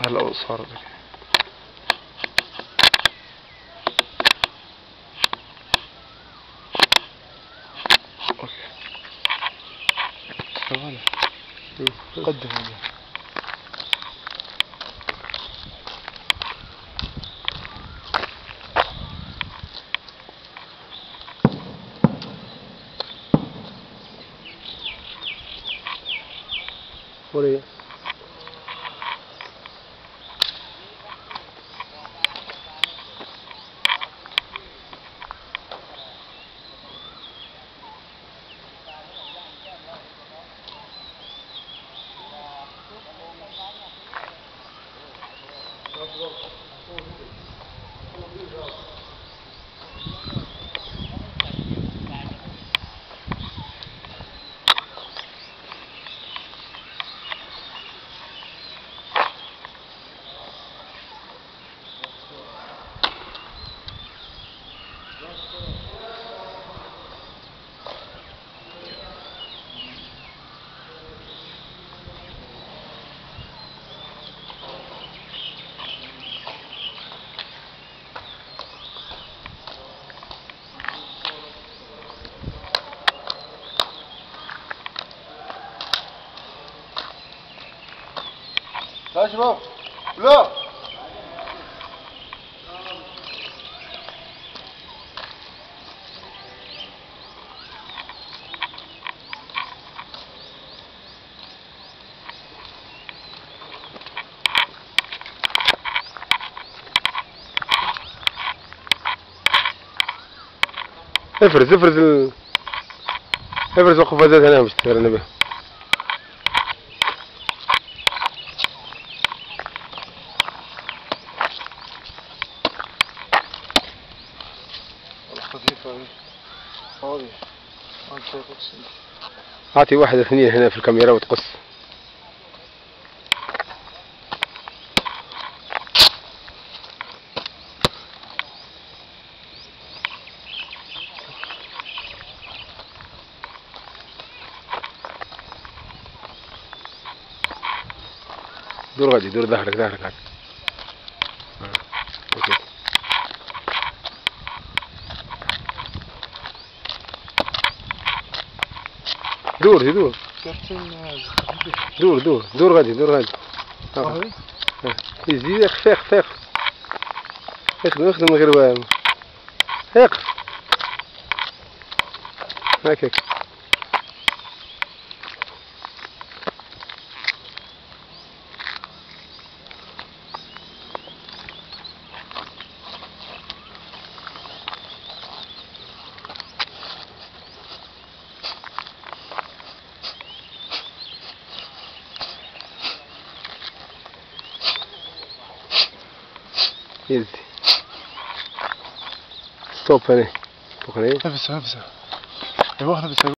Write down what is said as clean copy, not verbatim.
هلا صار لك. اوكي ثواني قدم هذا. وري يا شباب لا افرز القفازات هنا باش تغير النبي. اعطي واحد اثنين هنا في الكاميرا وتقص. دور غادي دور ظهرك هاك. اوكي دور غادي يزيد خفيق اخدم غير واهم هكاك. يزي ستوب هنا. نفسه ايوه نفسه